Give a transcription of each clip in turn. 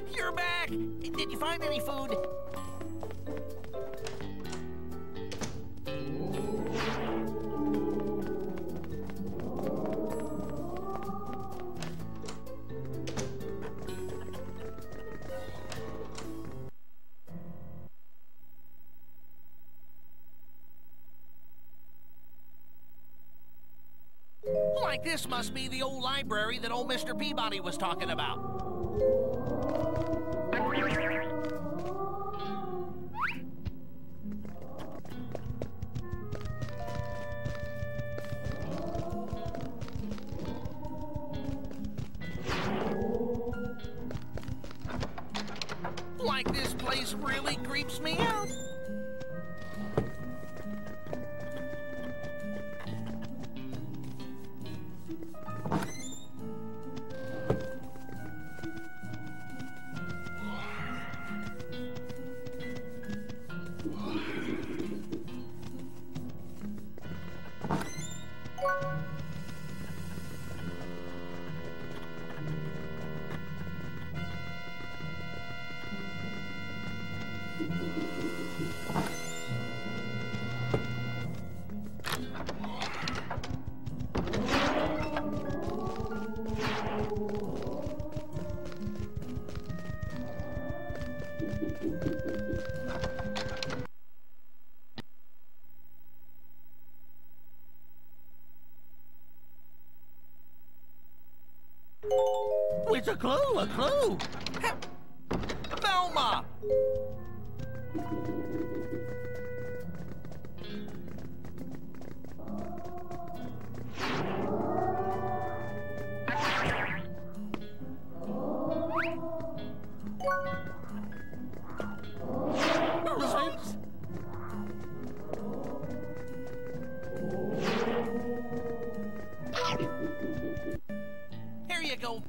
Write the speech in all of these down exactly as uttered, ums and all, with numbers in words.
You're back! Did you find any food? Like this must be the old library that old Mister Peabody was talking about. Like this place really creeps me out. It's a clue, a clue. Velma! Results? Here you go.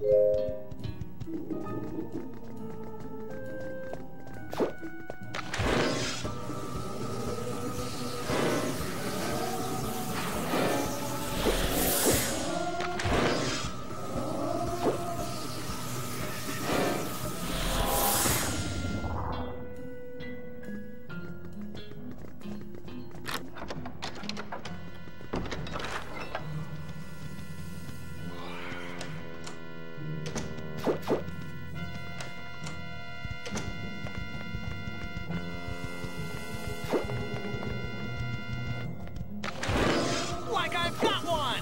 Like I've got one!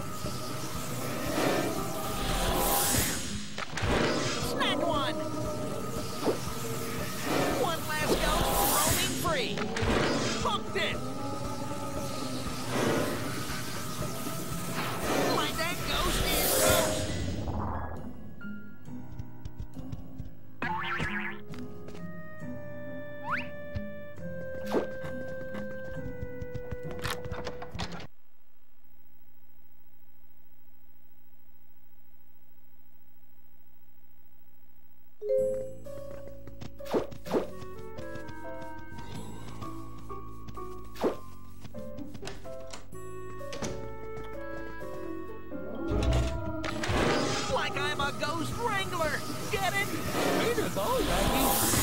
Snagged one! One last ghost roaming free! Hooked it! Like that ghost is toast! Like I'm a ghost wrangler! Get it? Way to go, Maggie!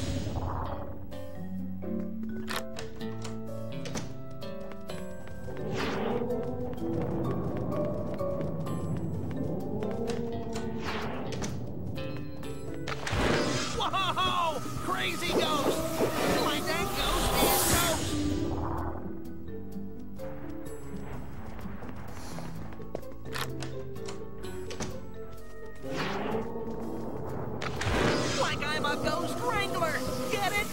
Whoa! Crazy ghost! Like that ghost is toast! Like I'm a ghost wrangler! Get it?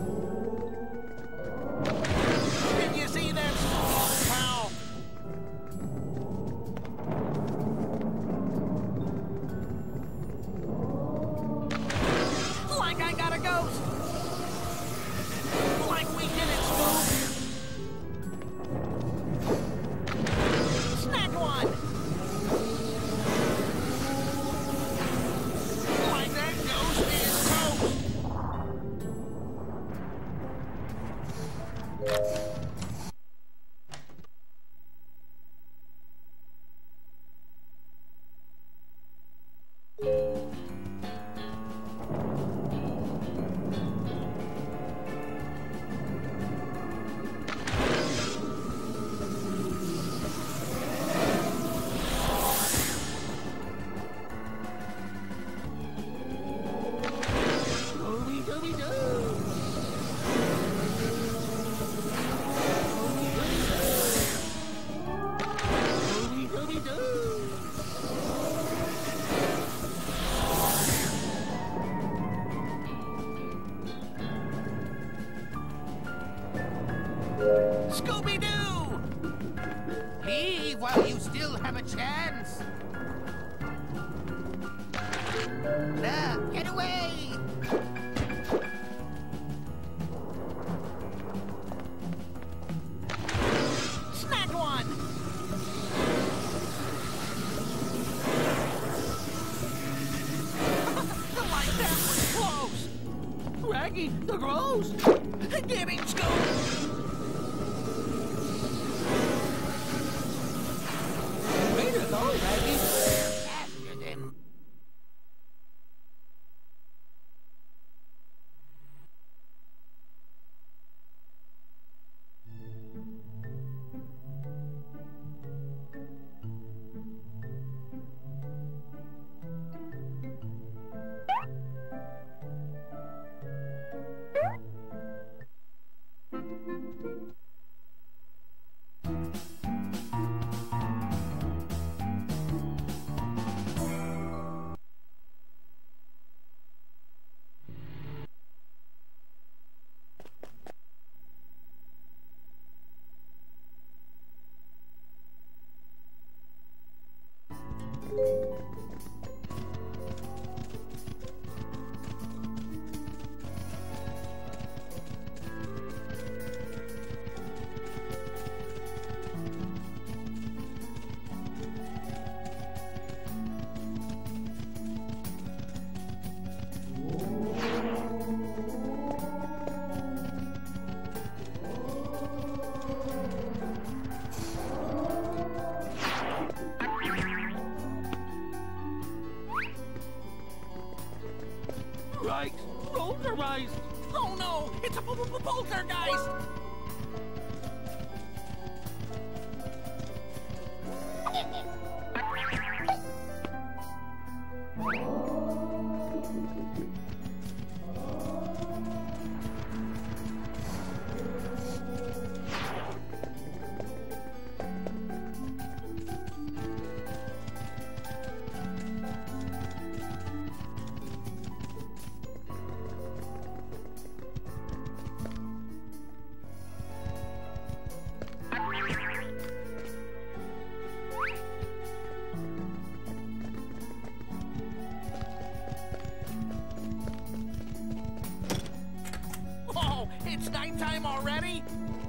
Did you see that spooky pal? Like I got a ghost! Like we did it, Spoof! Snagged one! Like that ghost is toast! Scooby-Doo! Leave while you still have a chance. Now, get away! Snag one! Like that was close! Raggy, the grows! Get him, Scoob! Way to go, Raggy! After them. Right, poltergeist! Oh no, it's a poltergeist! It's nighttime already?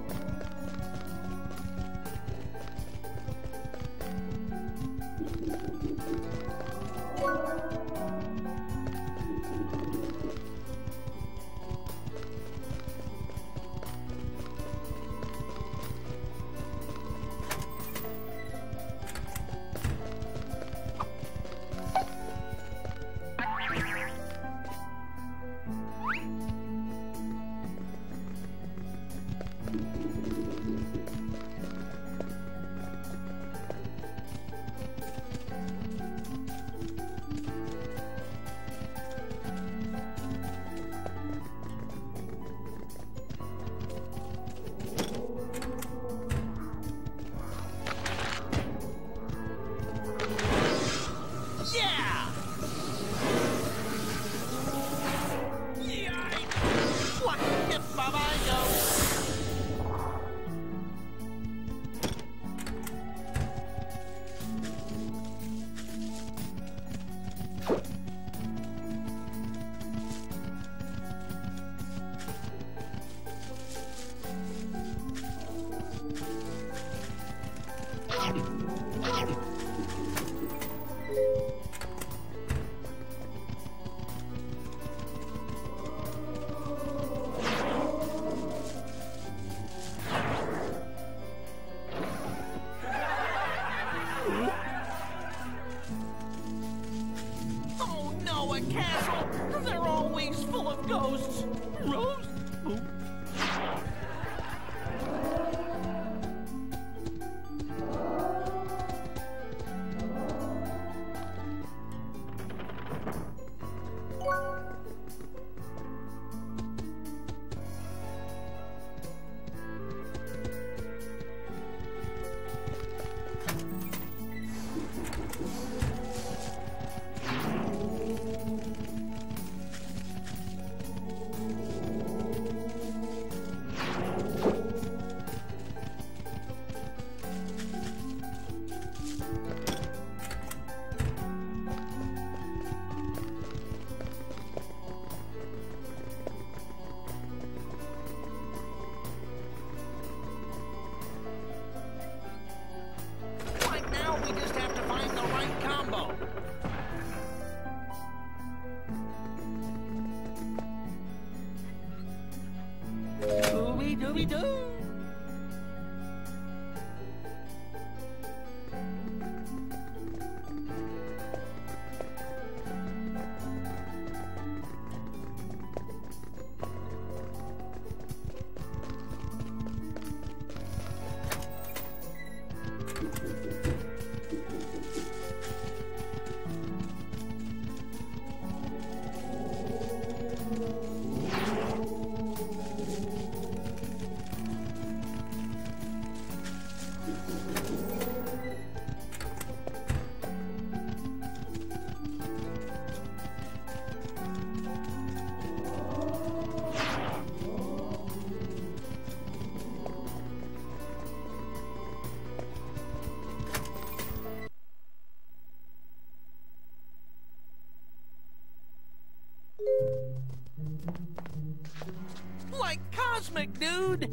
Oh no, a castle! They're always full of ghosts! Rose? Oh. Scooby-Dooby-Doo! Like cosmic, dude!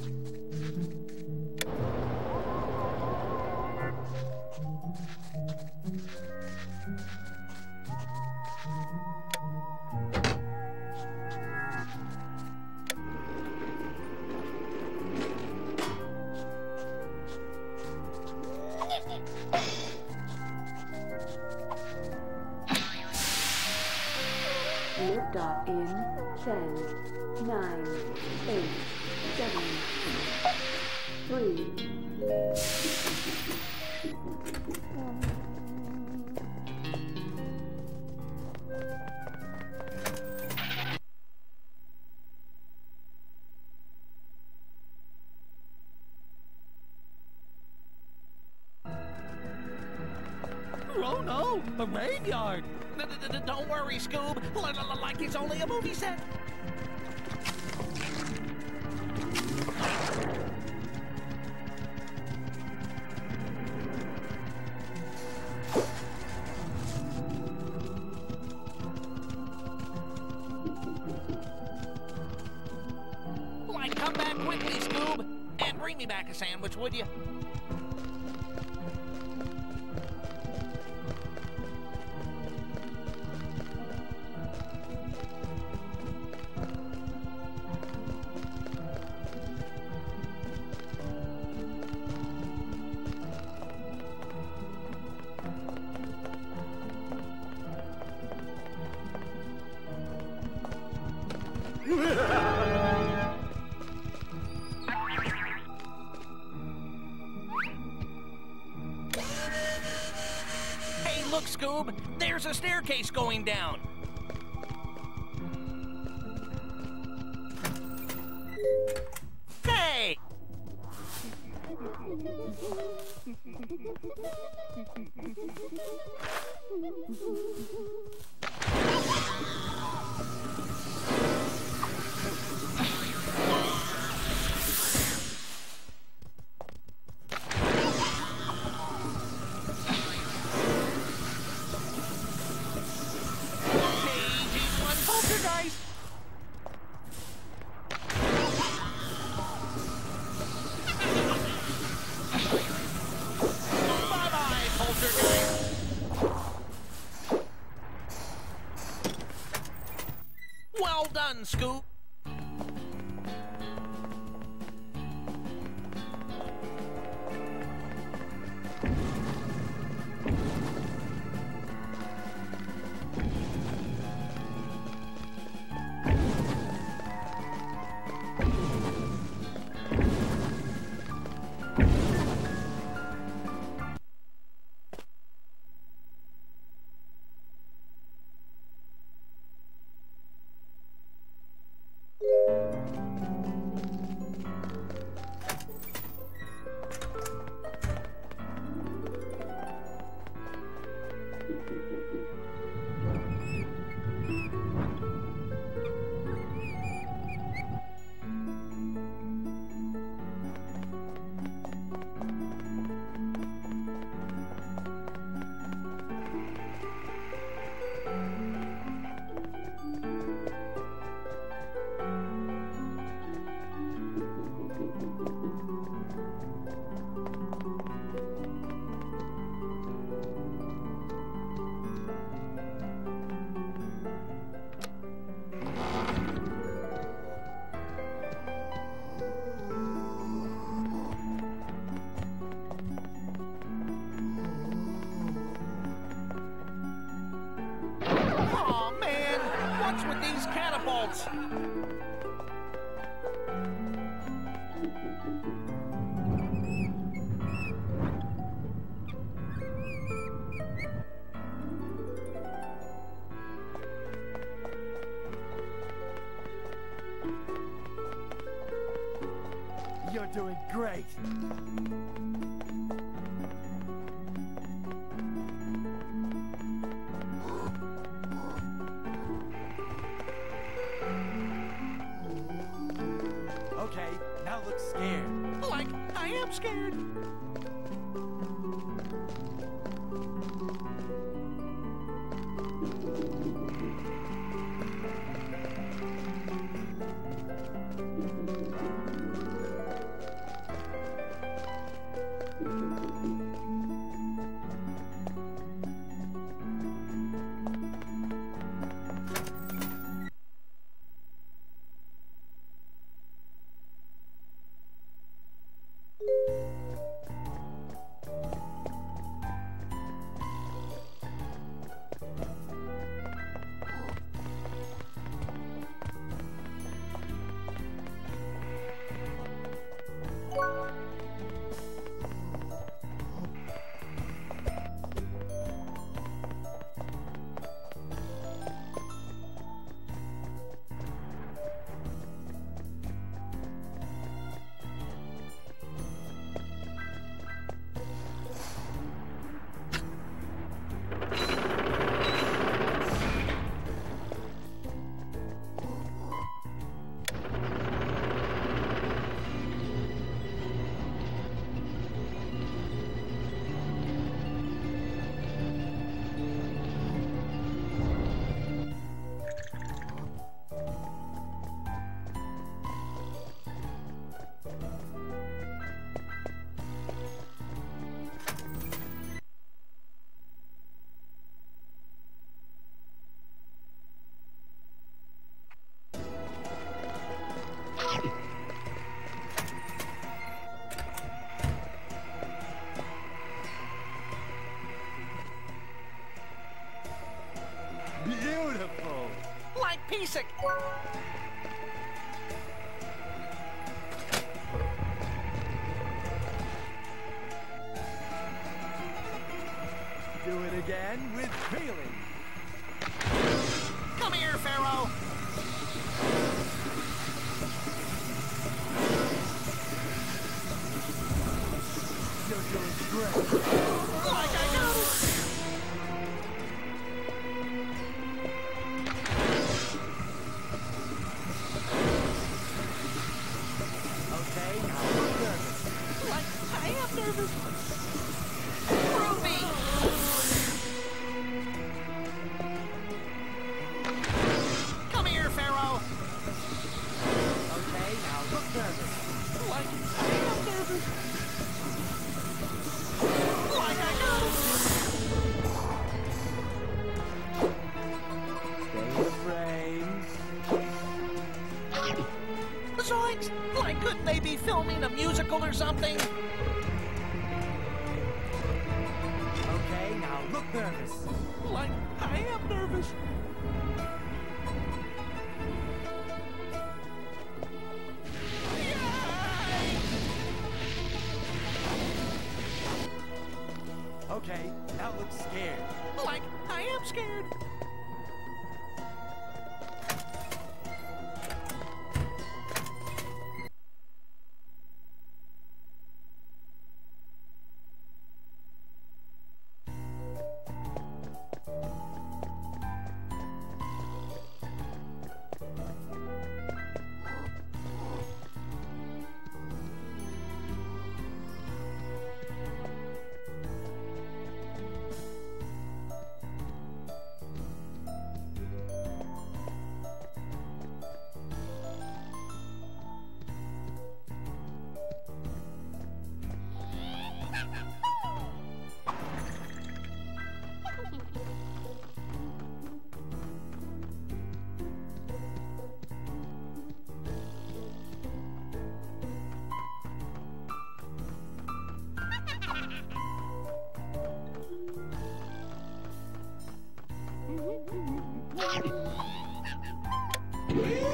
Liftoff in ten, nine, eight, seven, three. Oh no, a graveyard! Don't worry, Scoob, like it's only a movie set. Like, come back quickly, Scoob, and bring me back a sandwich, would you? Hey, look, Scoob! There's a staircase going down! Hey! Poltergeist! Bye-bye, Poltergeist! Well done, Scoop! nuts. You're doing great. Okay, now look scared. Like I am scared. Beautiful. Like Piece-ic. Do it again with feeling. Come here, Pharaoh. You're doing great. Like I do. Okay, now look nervous. Like I am nervous. Ruby. Come here, Pharaoh. Okay, now look nervous. Like I am nervous. Like I do. Stay in the frame. Zoinks! Like, couldn't they be filming a musical or something? Okay, now look nervous. Like, I am nervous. Yay! Okay, now look scared. Like, I am scared. Yeah!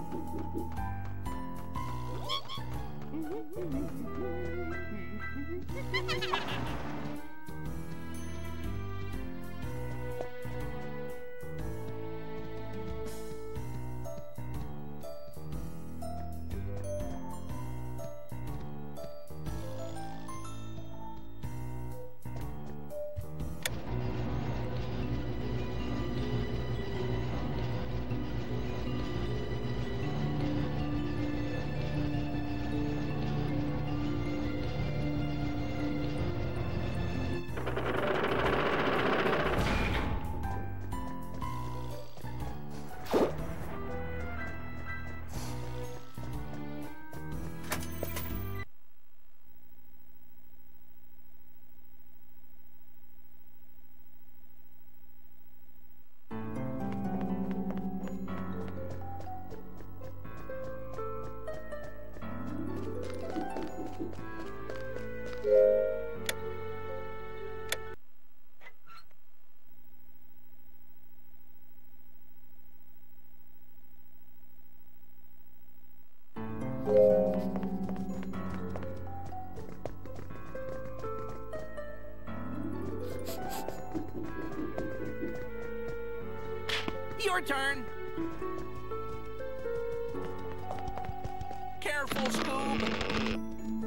Your turn. Careful, Scoob.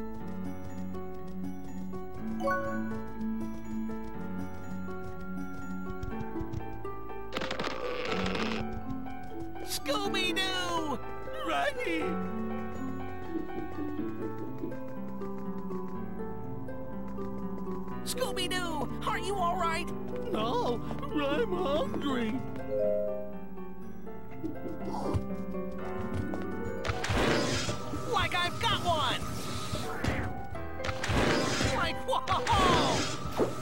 Scooby-Doo! Raggy! Scooby-Doo, are you all right? No, I'm hungry. Like I've got one! Like, whoa!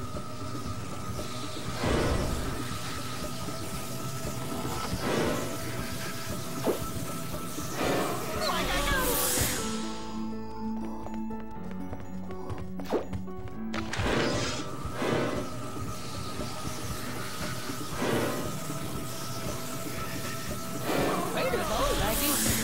Like I got Way to go, Raggy!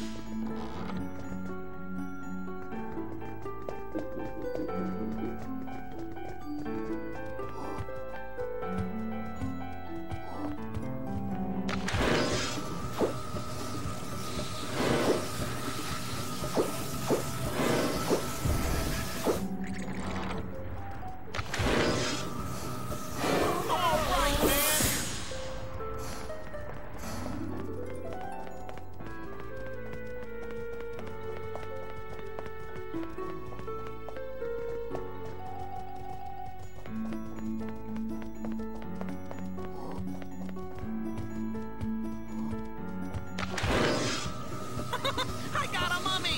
I got a mummy!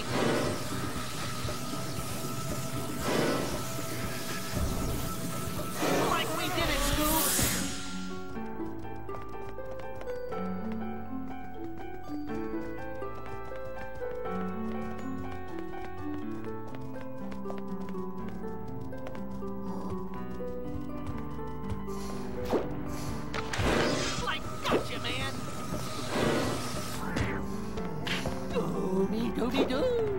Like we did it, Scoob! Like, gotcha, man! Scooby-Dooby-Doo!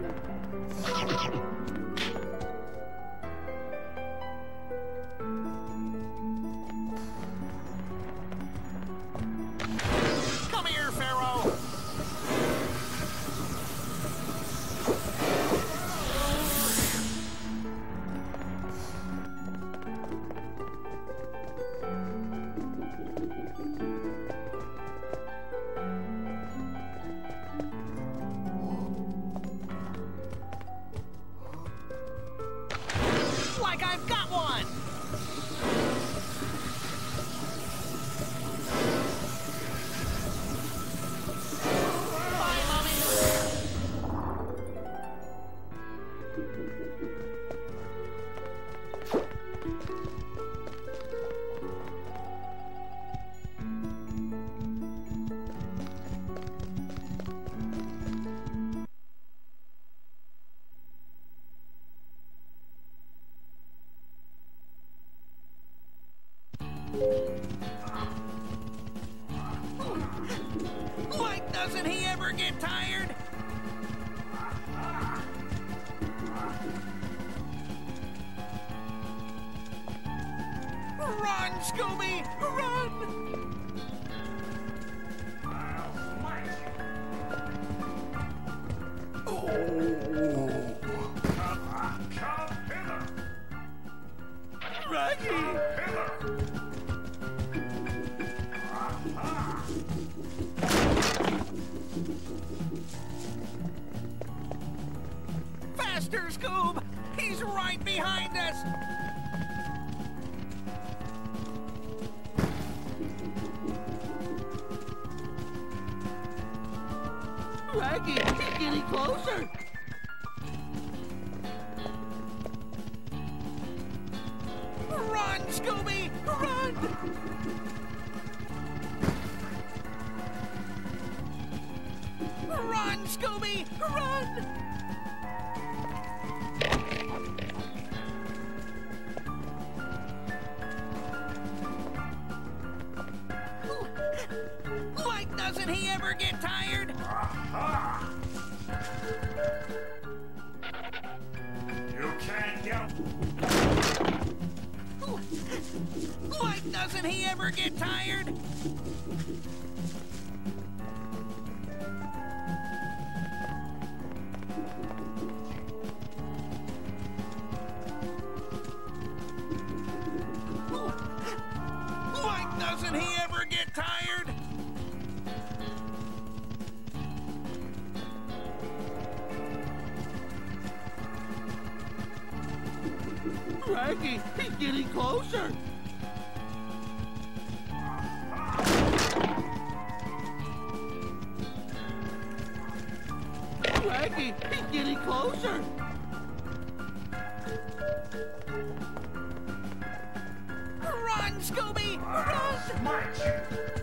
Come here, Pharaoh! Scooby! Run! Raggy! Faster, Scoob! He's right behind us! Raggy, he's getting closer! Run, Scooby! Run! Run, Scooby! Run! Like, doesn't he ever get tired? You can't get... Like, doesn't he ever get tired? Like, doesn't he ever get tired? Raggy, he's getting closer. Raggy, he's getting closer. Run, Scooby, run! March!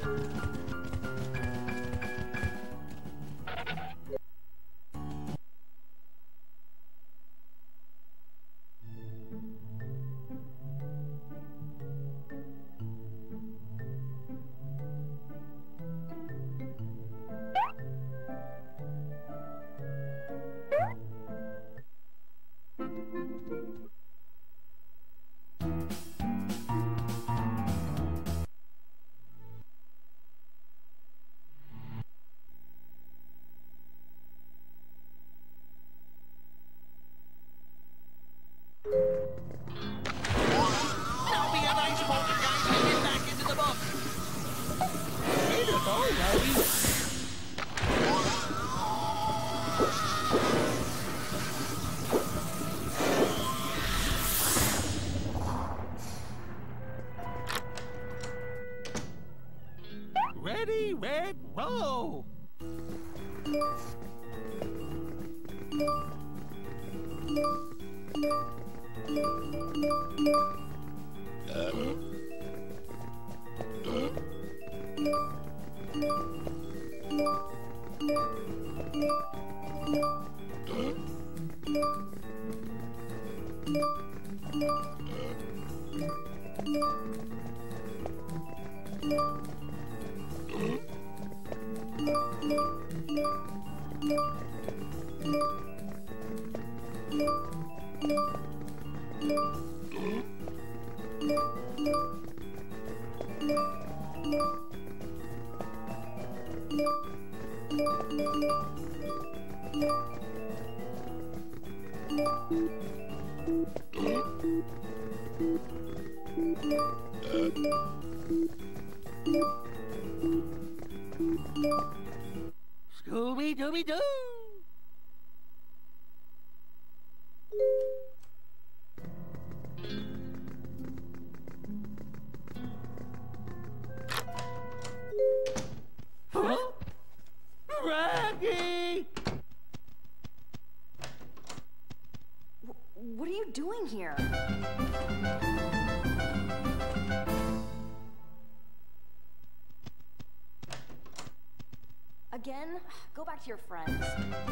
Now be a nice polka guys and get back into the book. Way to go, Raggy. Ready, Red, roll! Scooby-Dooby-Doo! Huh? Raggy! What are you doing here? Again? Go back to your friends.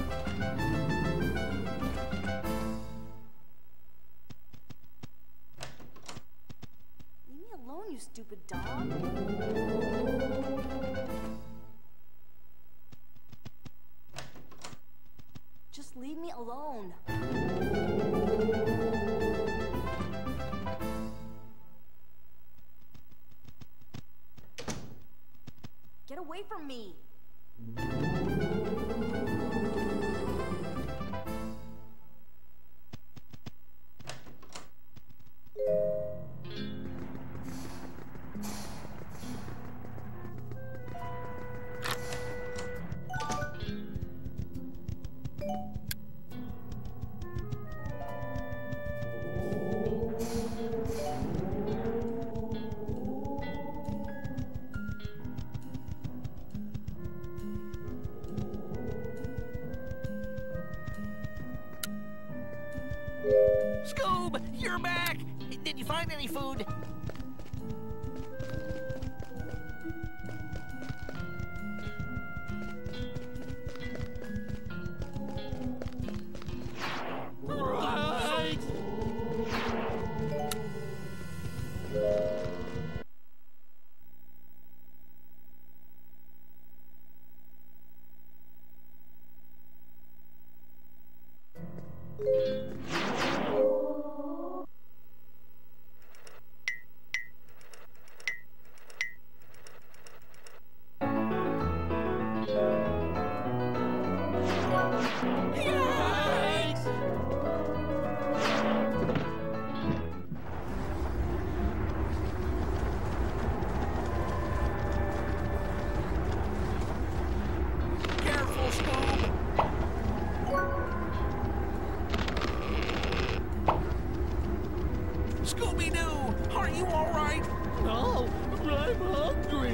Leave me alone, you stupid dog. Just leave me alone. you're back! Did you find any food? Right! Careful, Scoob! Scooby-Doo, are you all right? No, I'm hungry.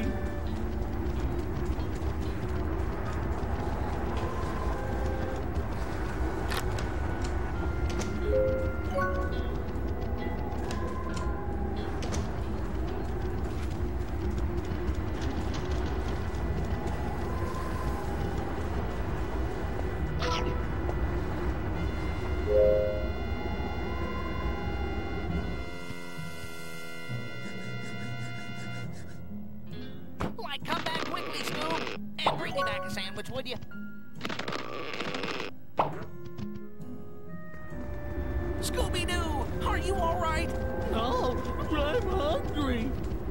Like, come back quickly, Scoob! And bring me back a sandwich, would you? Scooby-Doo, are you all right? No, I'm hungry.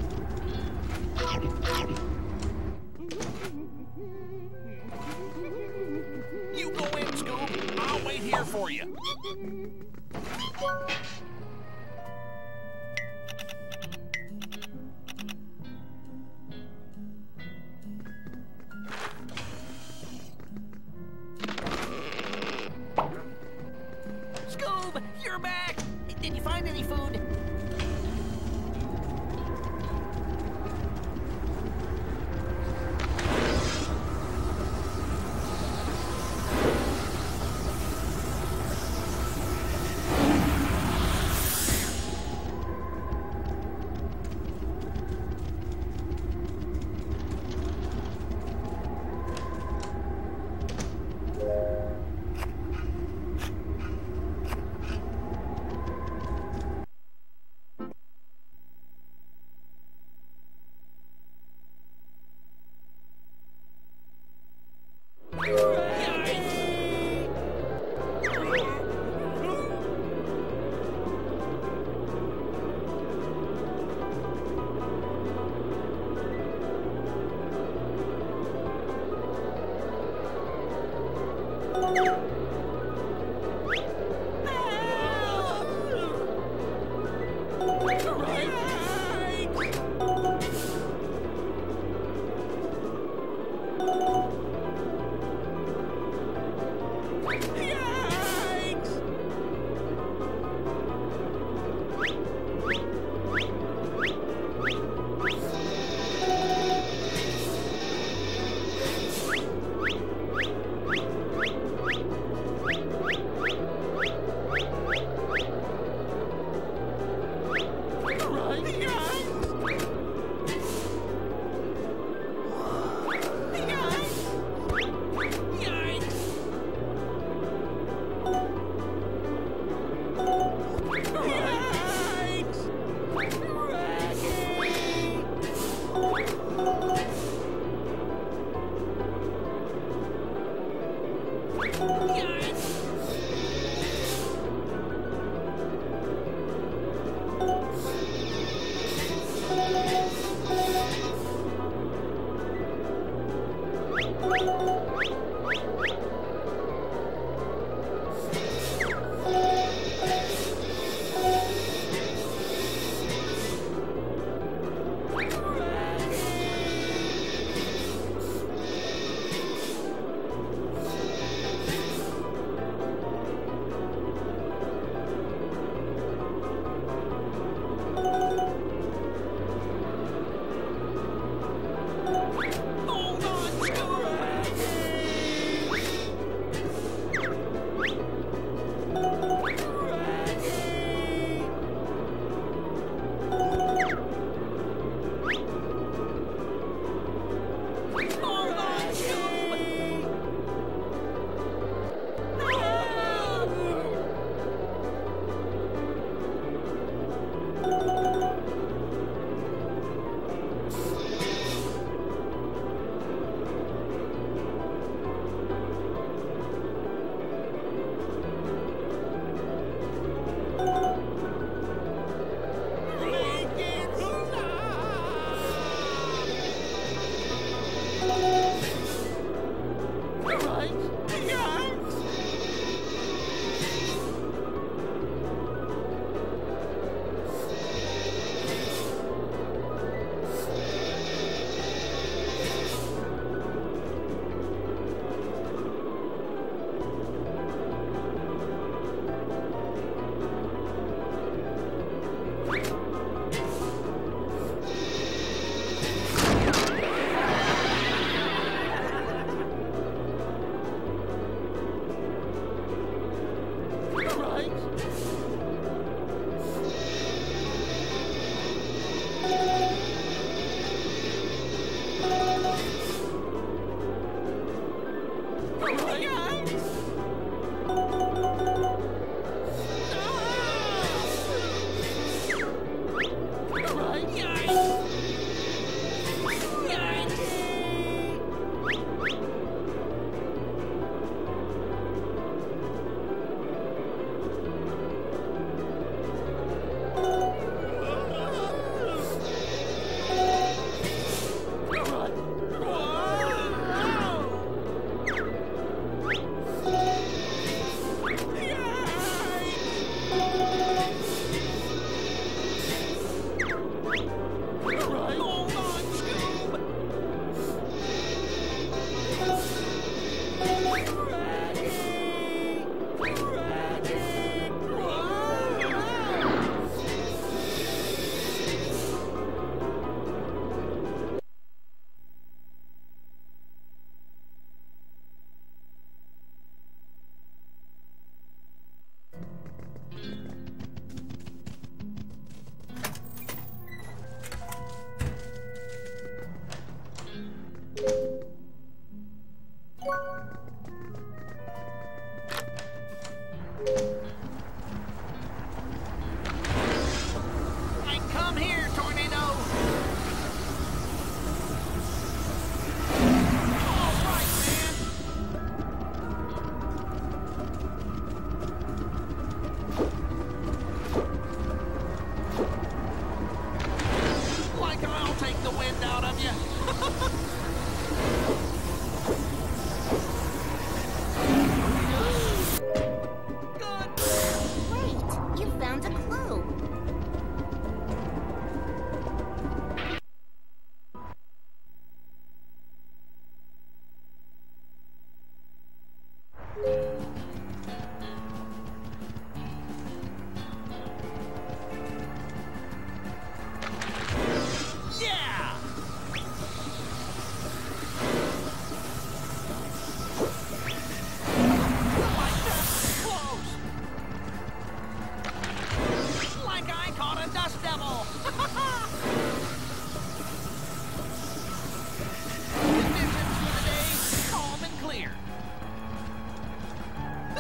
You go in, Scoob. I'll wait here for you. Scoob, you're back! Did you find any food?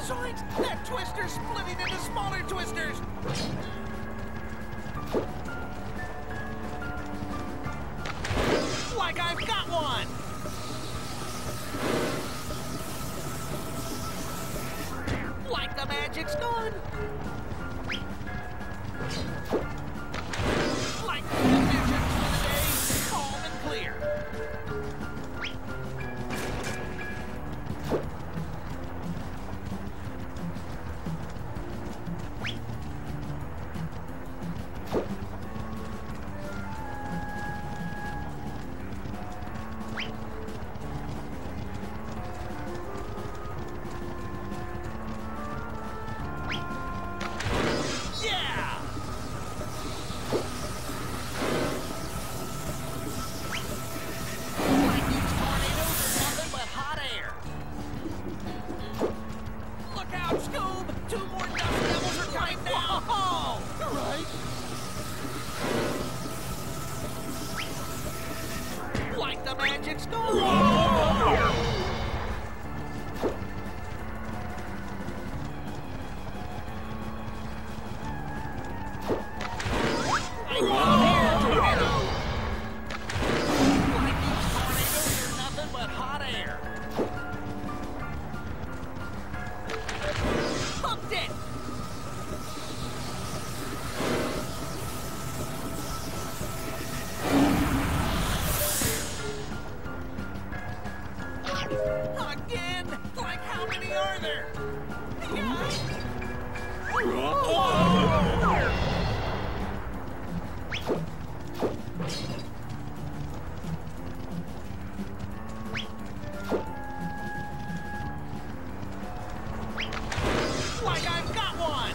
Zoinks! That twister's splitting into smaller twisters! Like I've got one! Like the magic's gone! Like the conditions for the day, calm and clear. Again? Like how many are there? Yeah. Like I've got one!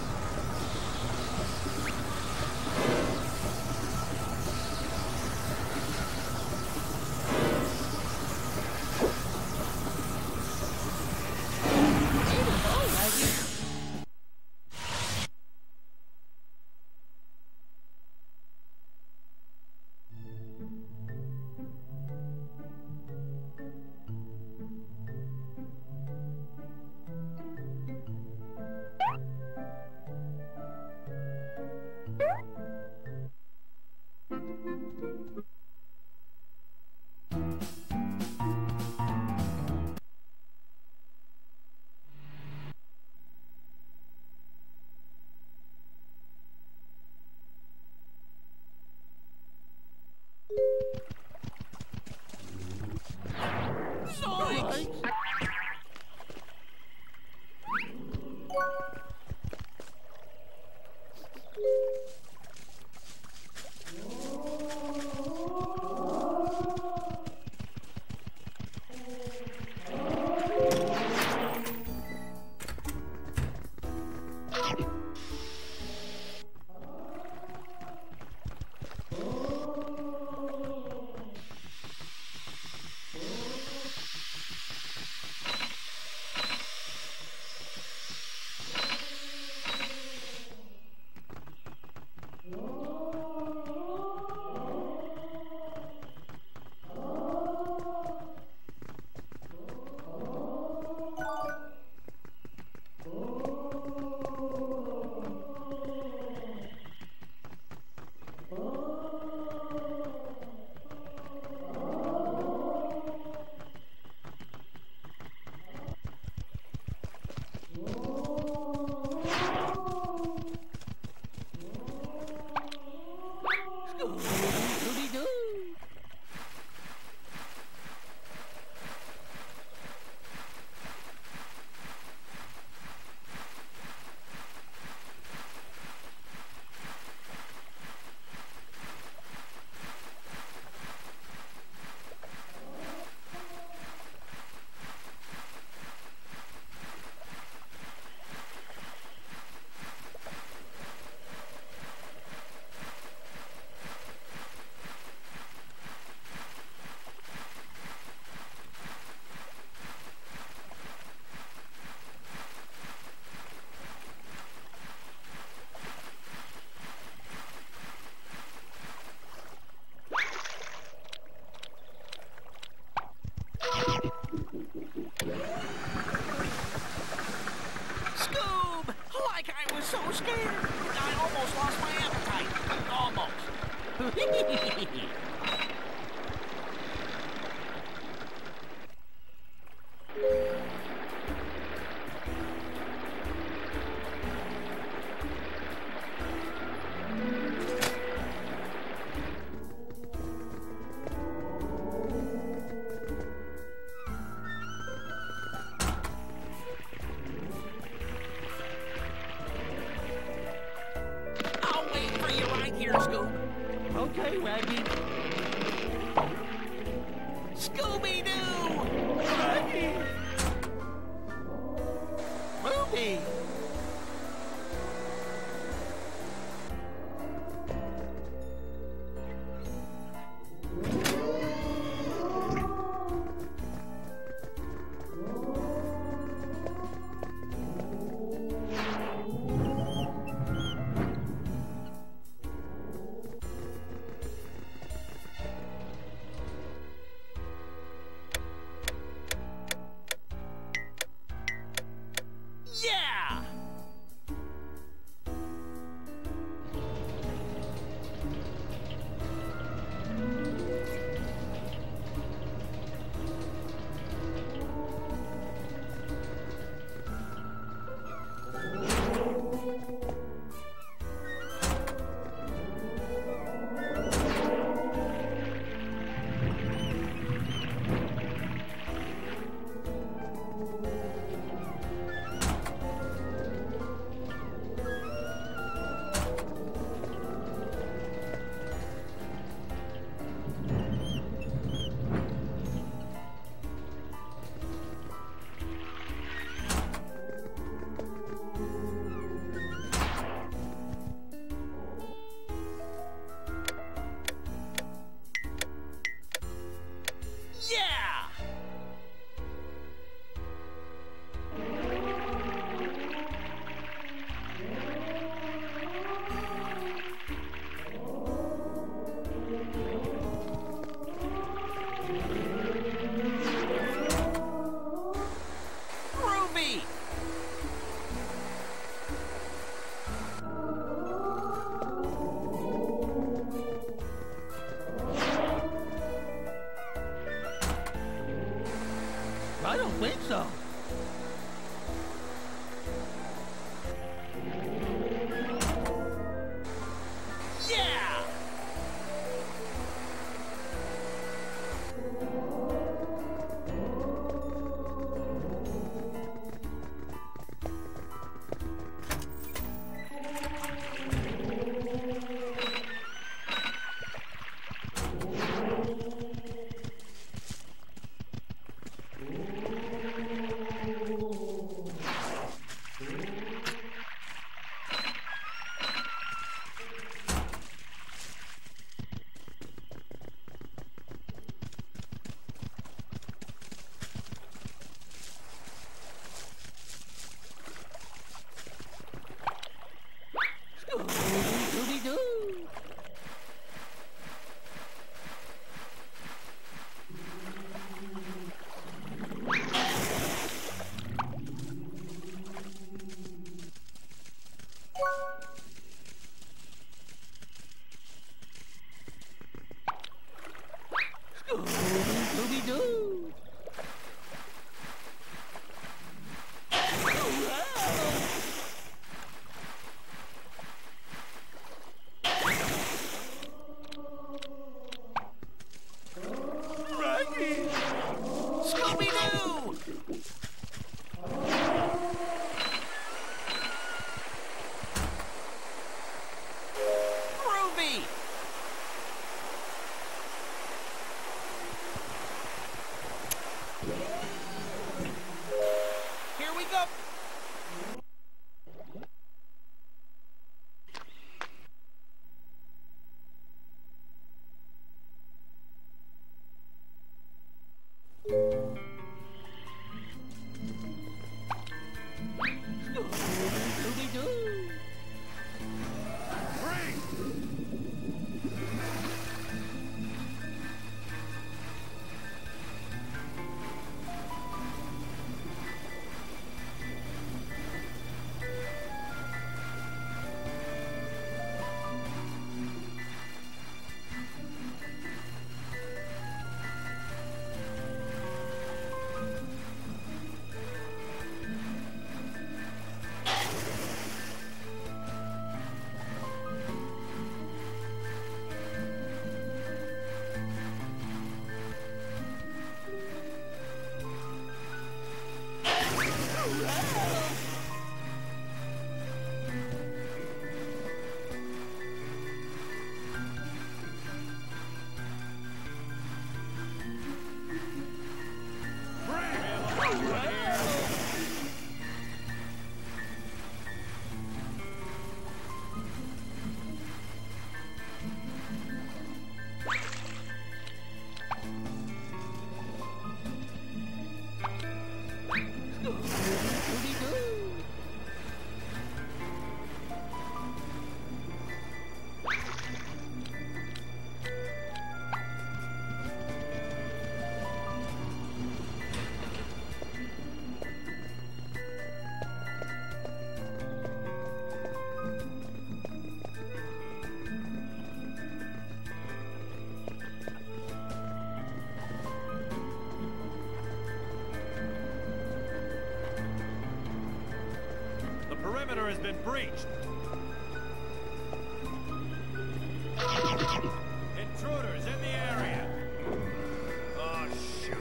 scared. I almost lost my appetite. Almost. I'll wait for you right here, Scoop. Okay, Raggy. Scooby-Doo! Raggy! Ruby! Yeah! Yeah! Ruby! I don't think so. Yeah! perimeter has been breached. Intruders in the area. Oh, shoot.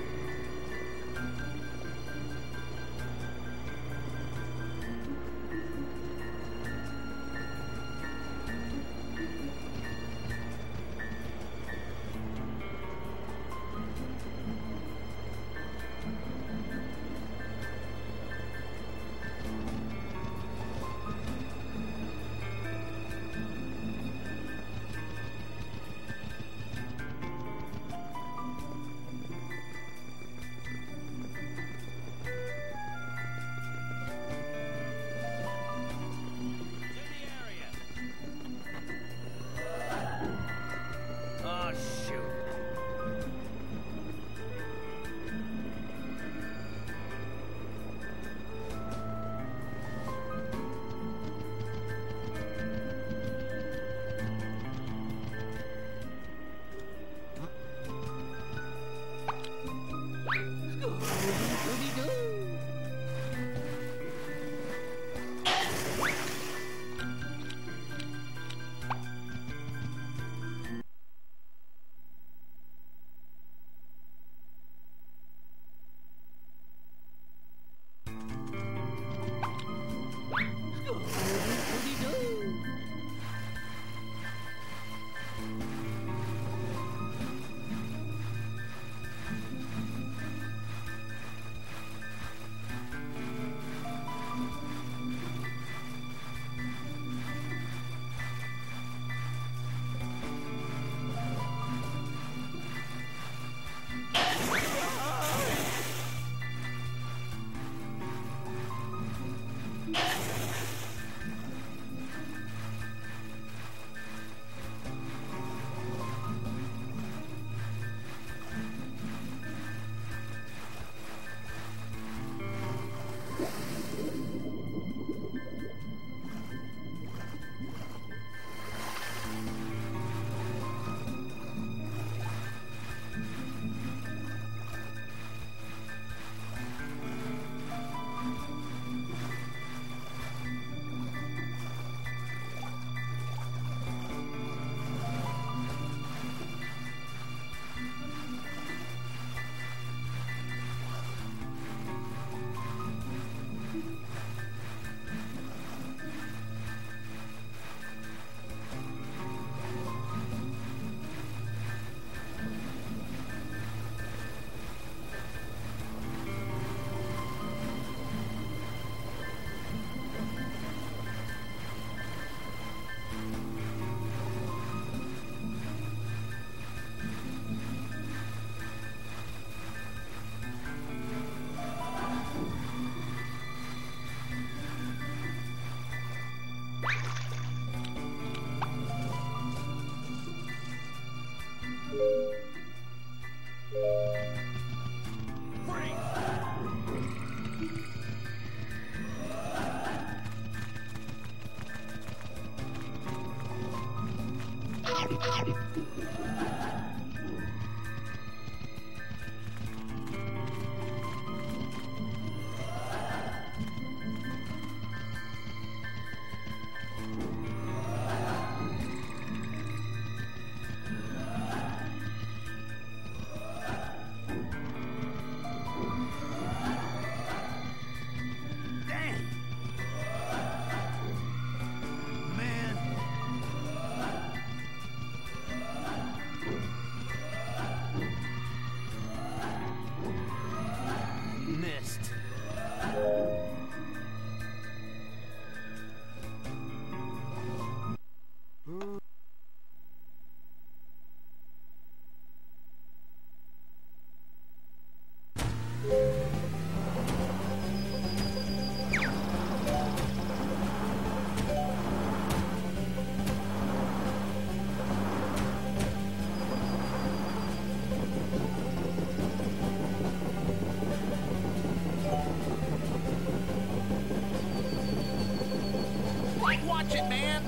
Watch it, man!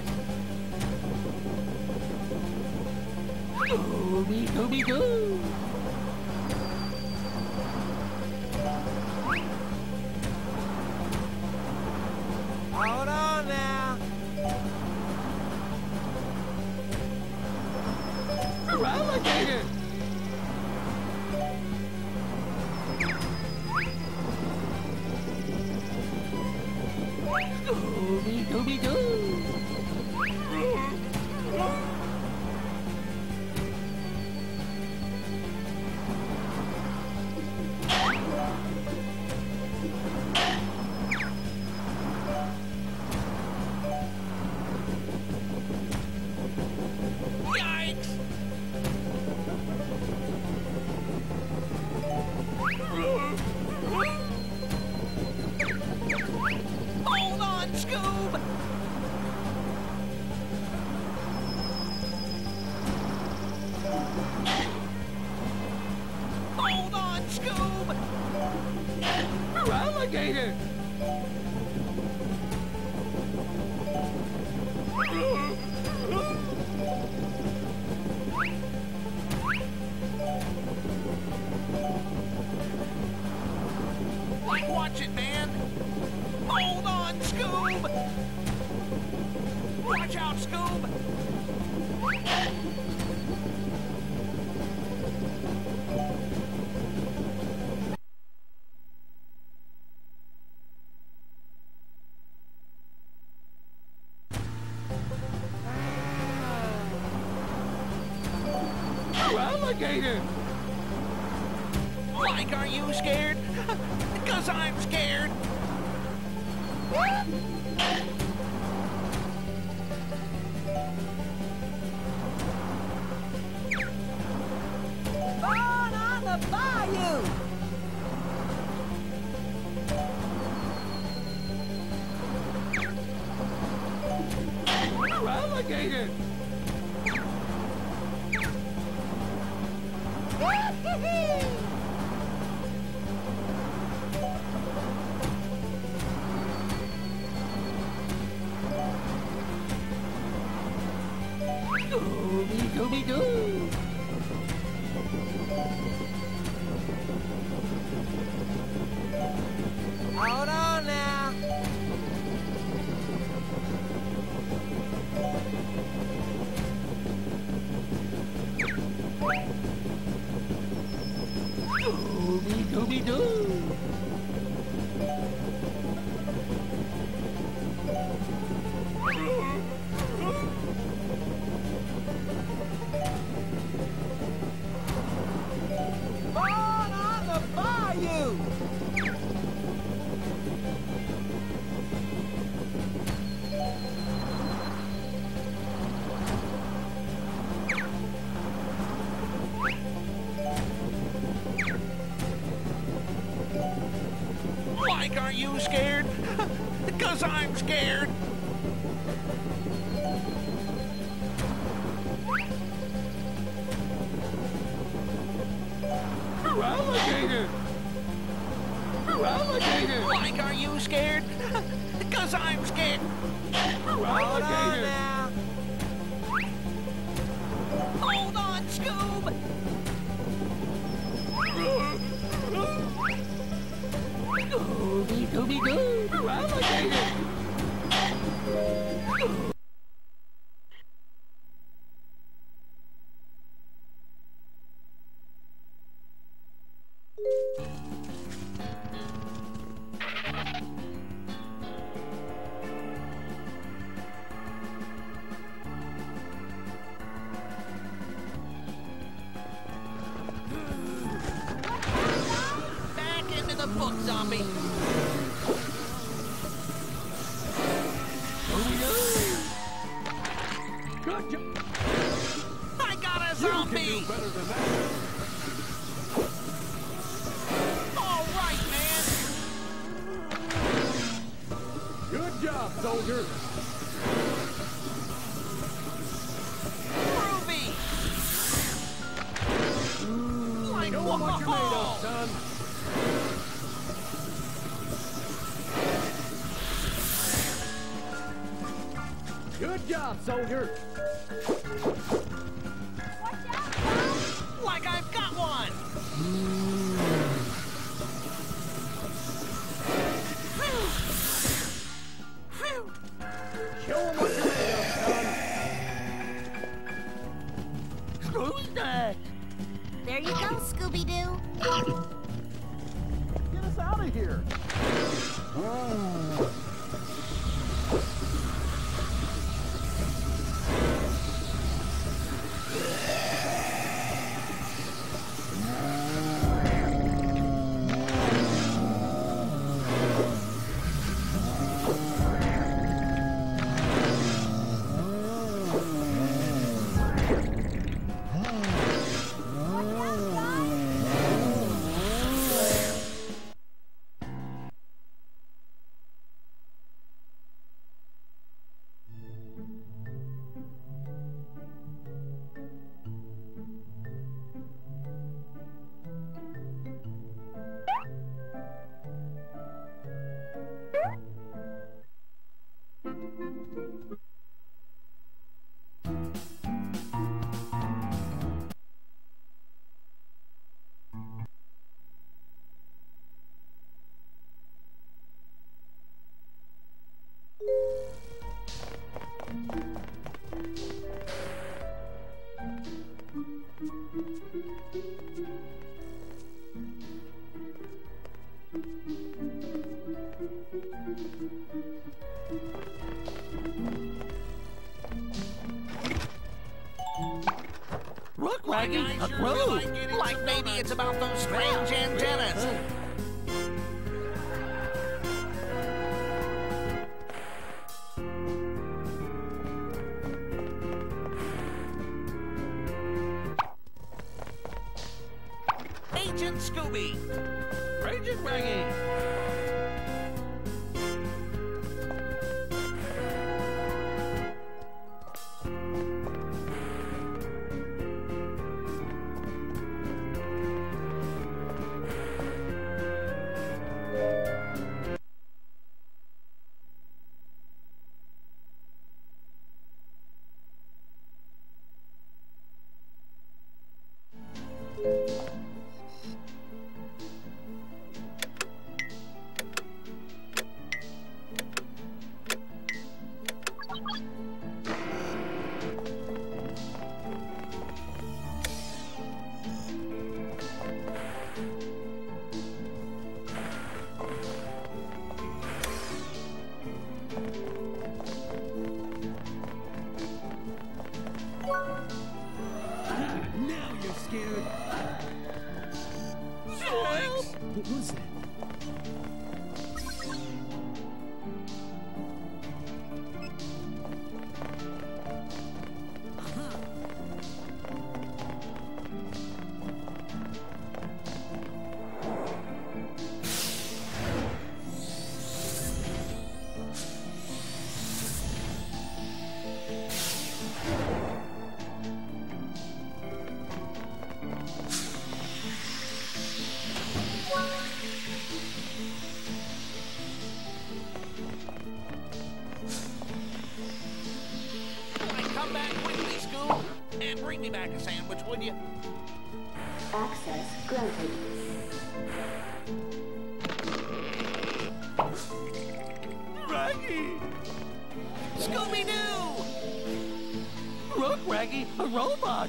Ooby dooby doo! Hold on! Alligator! Scooby-Dooby-Doo! Hold on, Scoob! Hold on, Scoob! Alligator! Like, watch it, man! Hold on, Scoob! Watch out, Scoob! Alligator! Like, are you scared? Because I'm scared. Born on the bayou! Alligator! Scooby-Dooby-Doo! Hold on now. Scooby-Dooby-Doo! Born on the bayou! Like, are you scared? Because I'm scared. Alligator! Alligator! Like, are you scared? Because I'm scared. Hold on Alligator! now. Hold on, Scoob! Scooby-Dooby-Doo! Alligator! Back into the book, zombie. Good job! I got a zombie! Better than that. All right, man! Good job, soldier. Groovy! Like, Show 'em what you're made whoa! of, son. Good job, soldier. Like I've got one! Phew. Phew. Show 'em what you're made of, son. Screw's Look, Like, Raggy, I a sure crow. do like getting Like some maybe donuts. it's about those strange antennas. Agent Scooby. Agent Raggy. Now you're scared. Zoinks! What was that? Come back quickly, Scoob. And bring me back a sandwich, would you? Access granted. Raggy. Scooby-Doo! Look, Raggy, a robot.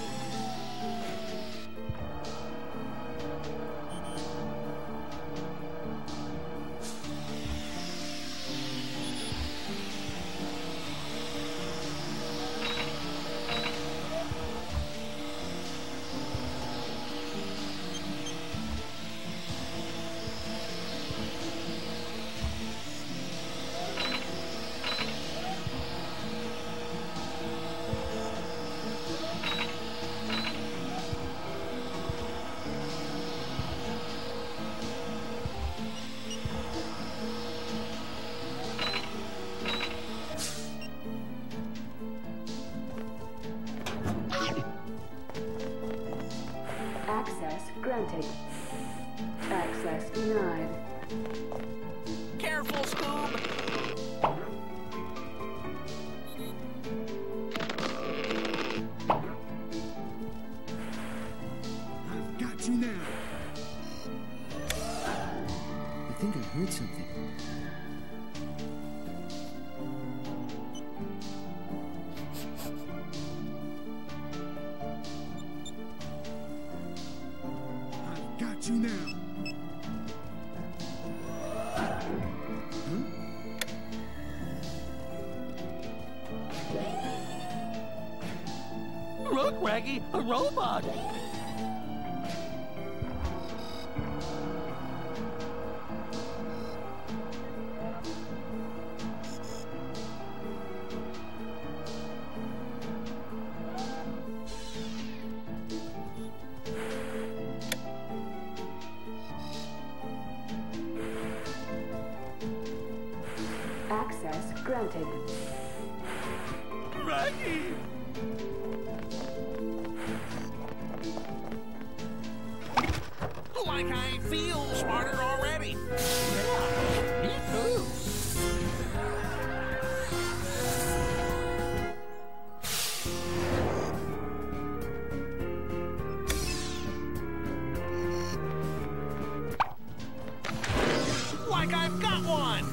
Access granted. Access denied. Careful, Scoob! I've got you now. I think I heard something. I've got you now. Look, Raggy, a robot. Access granted. Raggy. Like I feel smarter already. Yeah, me too. Like I've got one.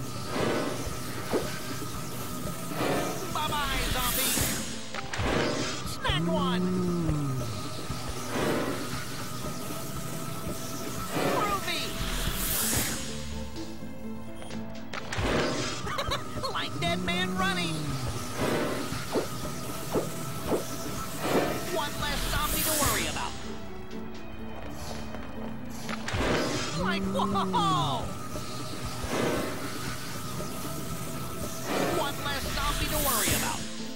Bye-bye, zombie. Snagged one. Groovy. running. One less zombie to worry about. Like, whoa! One less zombie to worry about.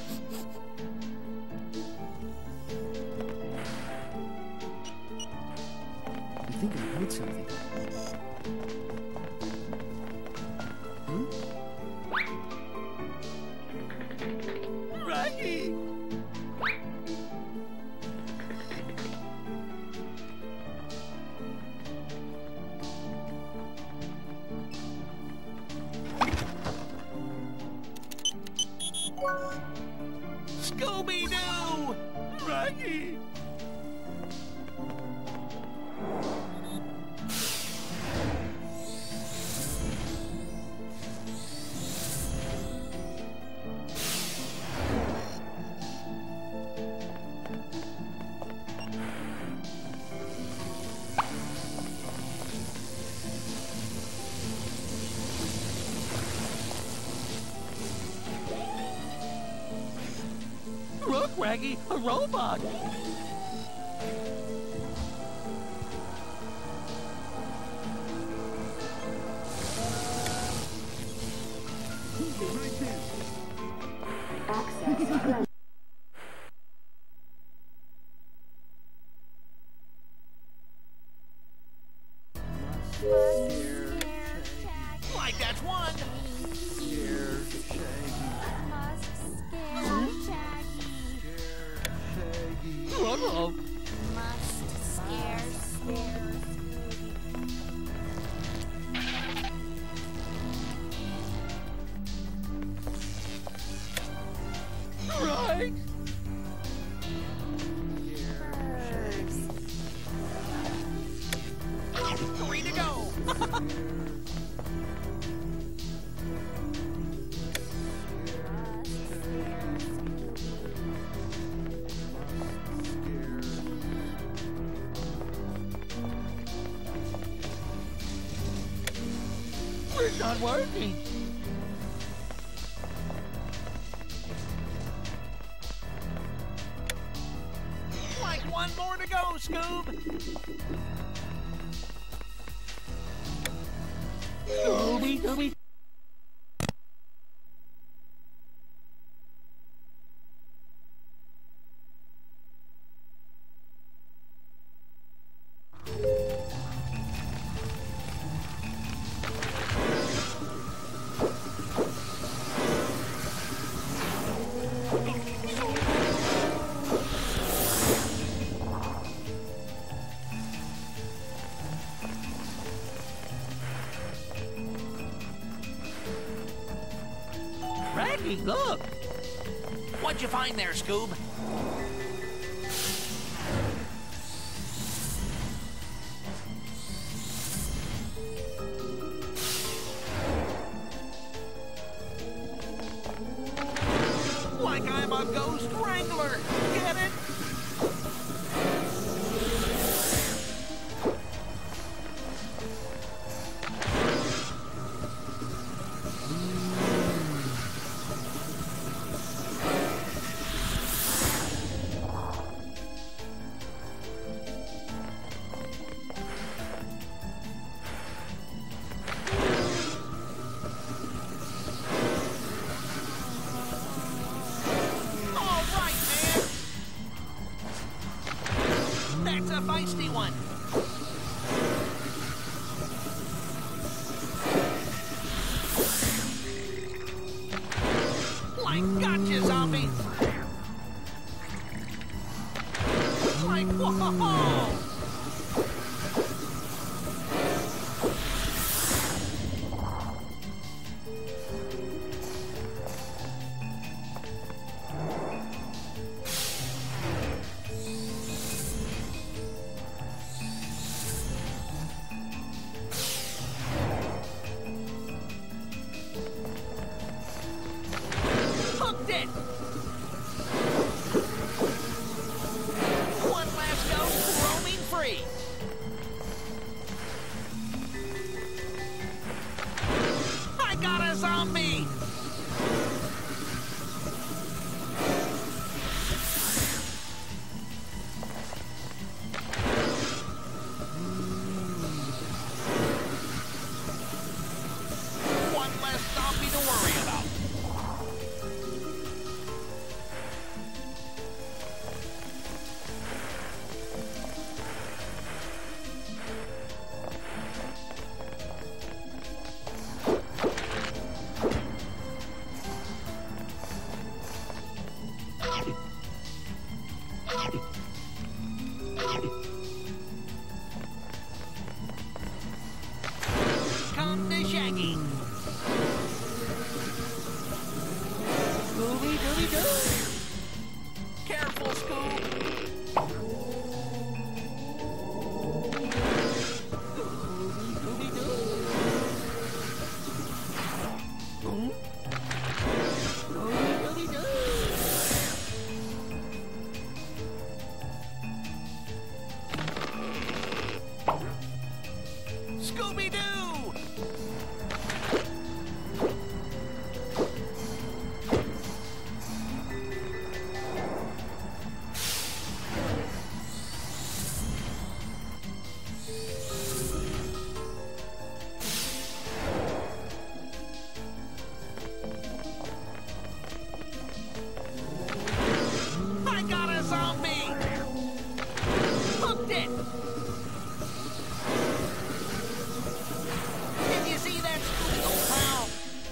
I think I heard something. Huh? Raggy! Scooby-Doo! Raggy! Look, Raggy, a robot! Hold it right there. Access granted. Like that's one. Uh-oh. Right? Three to go. It's not working. Like one more to go, Scoob. Scooby, Scooby. Raggy, look! What'd you find there, Scoob? Like I'm a ghost wrangler. Get it? That's a feisty one. Like, gotcha, zombie. Like, whoa! Hooked it! One last go, Scooby-Doo! Careful, Scoob. Scooby-Doo! I got a zombie! Hooked it! Can you see that, Scooby, old pal?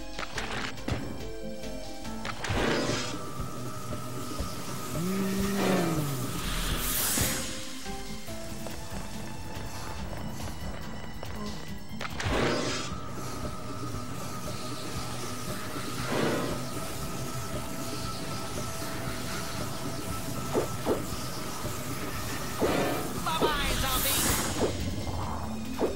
Bye-bye, zombie!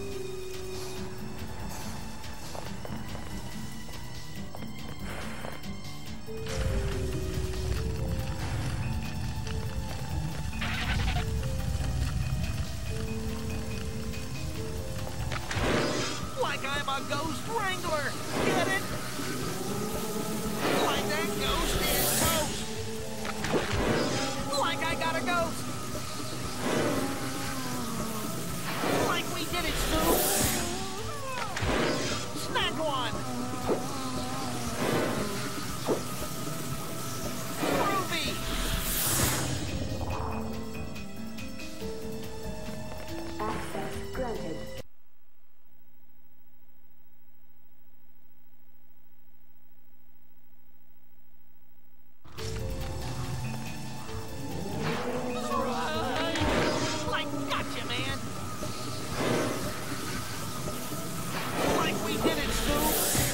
Like I'm a ghost wrangler. Get it? Like that ghost is toast. Like I got a ghost. Like we did it, Snoop. Snack one. Groovy. Access granted. Like, gotcha, man. Like we did it, Snoop.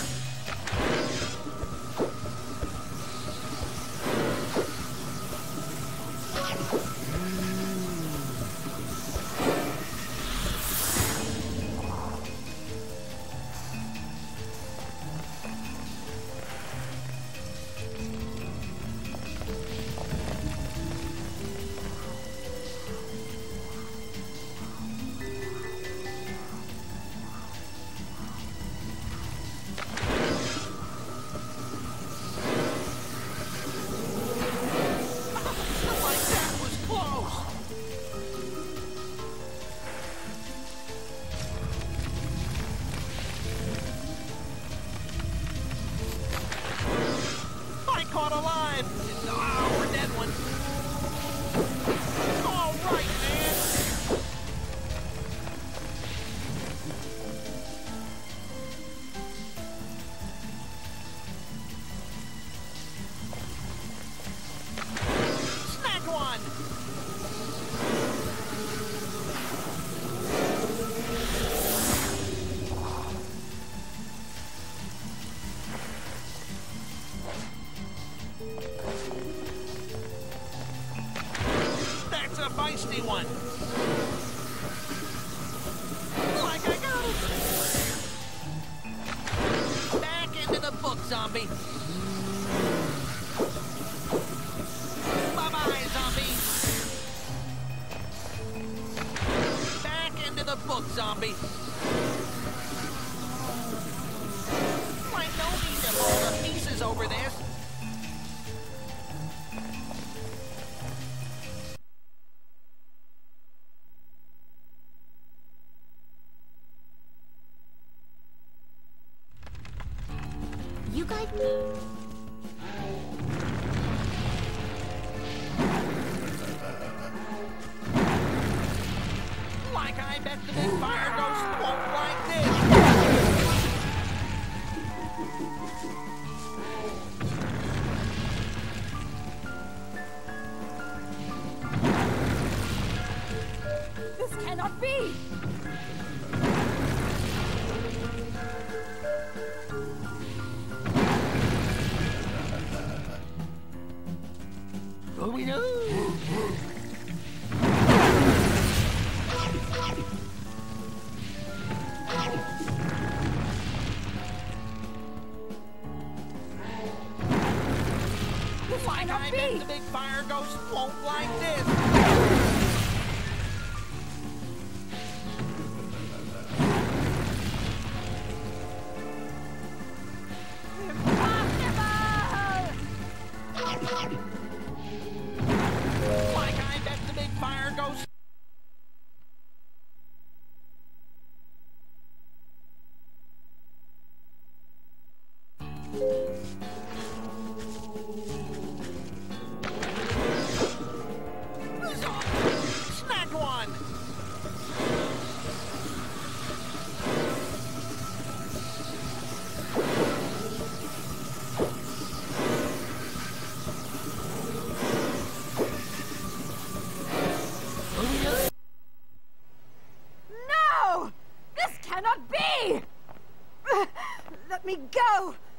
Like that was close. I caught a live. Oh, we're dead one. All right, man. Snack one. That's a feisty one. Like I got him. Back into the book, zombie. Bye-bye, zombie. Back into the book, zombie. Like no need to roll the pieces over this. You guys... Like I bet the big fire ghost won't like this. This cannot be! Scooby-Doo! Like I bet the big fire ghost won't like this. Like I bet the big fire ghost. Snack one. No! This cannot be! Let me go!